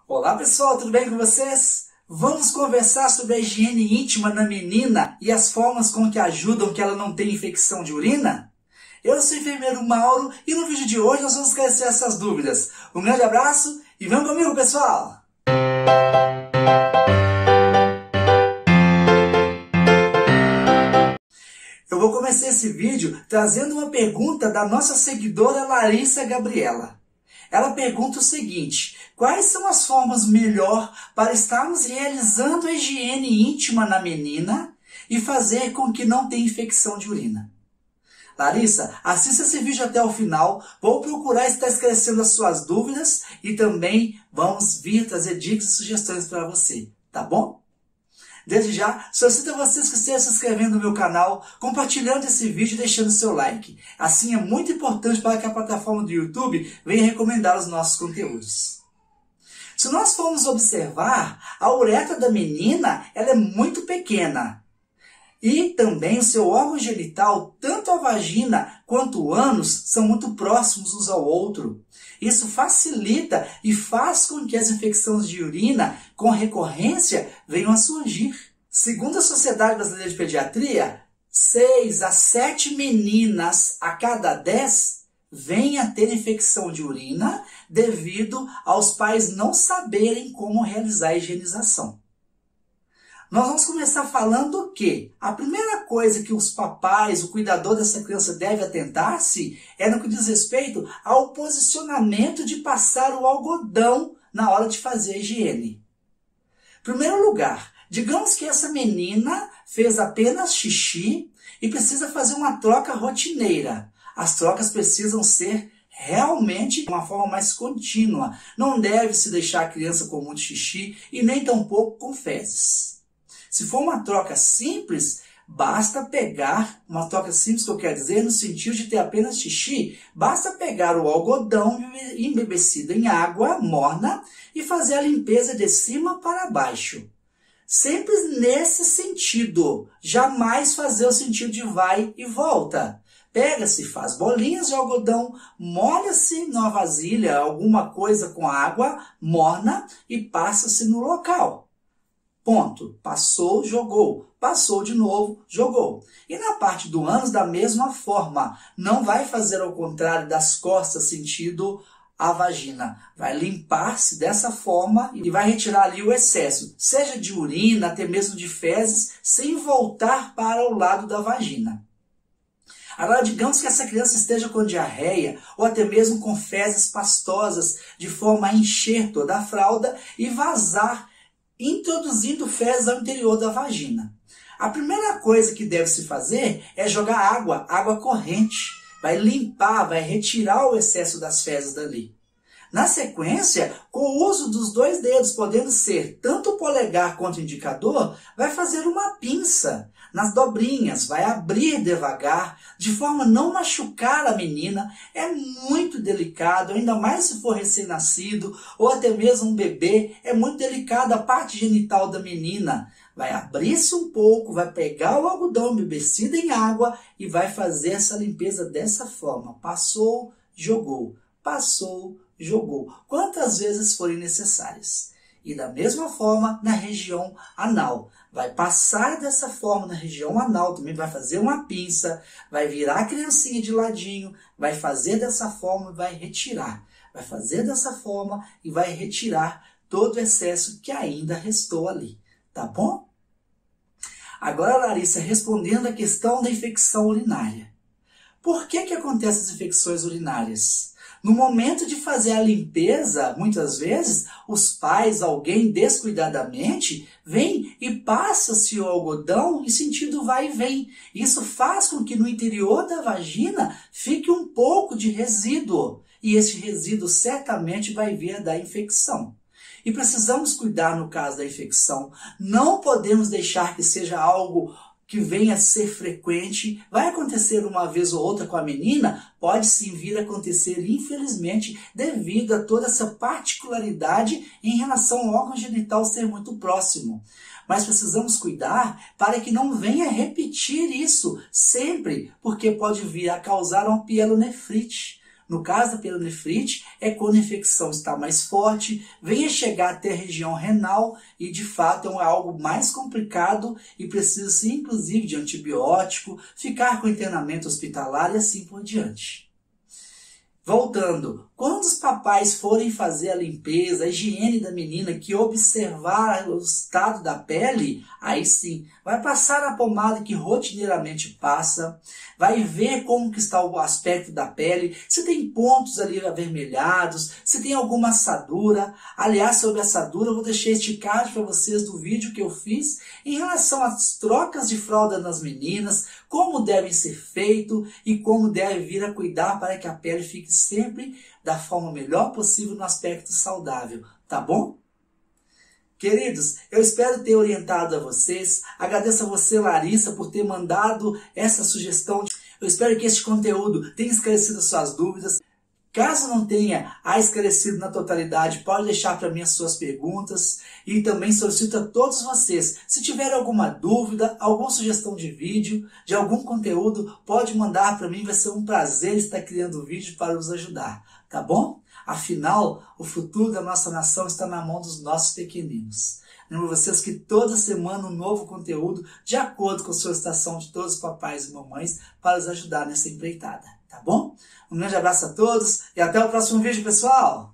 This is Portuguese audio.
Olá pessoal, tudo bem com vocês? Vamos conversar sobre a higiene íntima na menina e as formas com que ajudam que ela não tenha infecção de urina? Eu sou o enfermeiro Mauro e no vídeo de hoje nós vamos esclarecer essas dúvidas. Um grande abraço e vem comigo, pessoal! Eu vou começar esse vídeo trazendo uma pergunta da nossa seguidora Larissa Gabriela. Ela pergunta o seguinte: quais são as formas melhor para estarmos realizando a higiene íntima na menina e fazer com que não tenha infecção de urina? Larissa, assista esse vídeo até o final, vou procurar estar esclarecendo as suas dúvidas e também vamos vir trazer dicas e sugestões para você, tá bom? Desde já, solicito a vocês que estejam se inscrevendo no meu canal, compartilhando esse vídeo e deixando seu like. Assim é muito importante para que a plataforma do YouTube venha recomendar os nossos conteúdos. Se nós formos observar, a uretra da menina ela é muito pequena. E também o seu órgão genital, tanto a vagina quanto o ânus, são muito próximos uns ao outro. Isso facilita e faz com que as infecções de urina com recorrência venham a surgir. Segundo a Sociedade Brasileira de Pediatria, 6 a 7 meninas a cada 10 vêm a ter infecção de urina devido aos pais não saberem como realizar a higienização. Nós vamos começar falando que a primeira coisa que os papais, o cuidador dessa criança deve atentar-se é no que diz respeito ao posicionamento de passar o algodão na hora de fazer a higiene. Em primeiro lugar, digamos que essa menina fez apenas xixi e precisa fazer uma troca rotineira. As trocas precisam ser realmente de uma forma mais contínua. Não deve se deixar a criança com muito xixi e nem tampouco com fezes. Se for uma troca simples, basta pegar, uma troca simples que eu quero dizer no sentido de ter apenas xixi, basta pegar o algodão embebecido em água morna e fazer a limpeza de cima para baixo. Sempre nesse sentido, jamais fazer o sentido de vai e volta. Pega-se, faz bolinhas de algodão, molha-se na vasilha alguma coisa com água morna e passa-se no local. Ponto. Passou, jogou. Passou de novo, jogou. E na parte do ânus, da mesma forma. Não vai fazer ao contrário das costas, sentido a vagina. Vai limpar-se dessa forma e vai retirar ali o excesso, seja de urina, até mesmo de fezes, sem voltar para o lado da vagina. Agora, digamos que essa criança esteja com diarreia ou até mesmo com fezes pastosas, de forma a encher toda a fralda e vazar, introduzindo fezes ao interior da vagina. A primeira coisa que deve se fazer é jogar água corrente. Vai limpar, vai retirar o excesso das fezes dali. Na sequência, com o uso dos 2 dedos, podendo ser tanto o polegar quanto o indicador, vai fazer uma pinça nas dobrinhas, vai abrir devagar, de forma a não machucar a menina. É muito delicado, ainda mais se for recém-nascido ou até mesmo um bebê, é muito delicado a parte genital da menina. Vai abrir-se um pouco, vai pegar o algodão embebecido em água e vai fazer essa limpeza dessa forma. Passou, jogou. Passou, jogou. Quantas vezes forem necessárias. E da mesma forma na região anal. Vai passar dessa forma na região anal, também vai fazer uma pinça, vai virar a criancinha de ladinho, vai fazer dessa forma e vai retirar. Vai fazer dessa forma e vai retirar todo o excesso que ainda restou ali. Tá bom? Agora, Larissa, respondendo a questão da infecção urinária. Por que acontecem as infecções urinárias? No momento de fazer a limpeza, muitas vezes, os pais, alguém descuidadamente, vem e passa-se o algodão em sentido vai e vem. Isso faz com que no interior da vagina fique um pouco de resíduo. E esse resíduo certamente vai vir da infecção. E precisamos cuidar no caso da infecção. Não podemos deixar que seja algo que venha a ser frequente. Vai acontecer uma vez ou outra com a menina, pode sim vir a acontecer, infelizmente, devido a toda essa particularidade em relação ao órgão genital ser muito próximo. Mas precisamos cuidar para que não venha repetir isso sempre, porque pode vir a causar uma pielonefrite. No caso da pielonefrite, é quando a infecção está mais forte, venha chegar até a região renal e, de fato, é algo mais complicado e precisa-se, inclusive, de antibiótico, ficar com internamento hospitalar e assim por diante. Voltando, quando os papais forem fazer a limpeza, a higiene da menina, que observar o estado da pele, aí sim, vai passar a pomada que rotineiramente passa, vai ver como que está o aspecto da pele, se tem pontos ali avermelhados, se tem alguma assadura. Aliás, sobre assadura, eu vou deixar este card para vocês do vídeo que eu fiz em relação às trocas de fralda nas meninas, como devem ser feito e como deve vir a cuidar para que a pele fique sempre da forma melhor possível no aspecto saudável, tá bom? Queridos, eu espero ter orientado a vocês. Agradeço a você, Larissa, por ter mandado essa sugestão. Eu espero que este conteúdo tenha esclarecido suas dúvidas. Caso não tenha esclarecido na totalidade, pode deixar para mim as suas perguntas. E também solicito a todos vocês, se tiver alguma dúvida, alguma sugestão de vídeo, de algum conteúdo, pode mandar para mim. Vai ser um prazer estar criando vídeo para os ajudar, tá bom? Afinal, o futuro da nossa nação está na mão dos nossos pequeninos. Lembro vocês que toda semana um novo conteúdo, de acordo com a solicitação de todos os papais e mamães, para os ajudar nessa empreitada, tá bom? Um grande abraço a todos e até o próximo vídeo, pessoal!